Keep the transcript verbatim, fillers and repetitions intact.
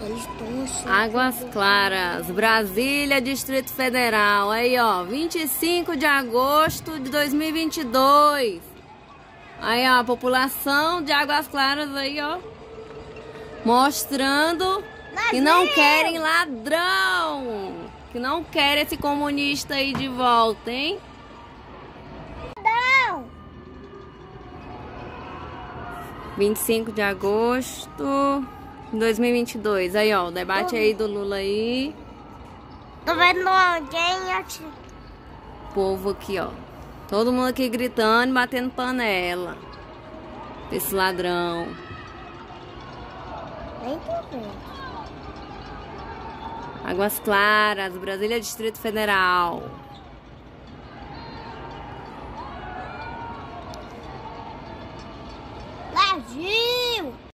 Eles estão Águas Claras, Brasília, Distrito Federal. Aí, ó, vinte e cinco de agosto de dois mil e vinte e dois. Aí, ó, a população de Águas Claras aí, ó, mostrando que não querem ladrão, que não querem esse comunista aí de volta, hein? Não! vinte e cinco de agosto de dois mil e vinte e dois. Aí, ó, o debate aí do Lula aí. Tô vendo alguém aqui. Povo aqui, ó. Todo mundo aqui gritando, batendo panela. Esse ladrão. Nem tô vendo. Águas Claras, Brasília, Distrito Federal. Brasil!